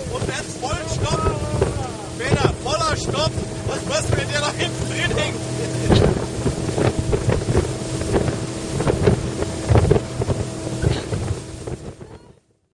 Und wenn es voll Stopp, Peter, voller Stopp, was wirst du, wenn der da hinten drin hängt?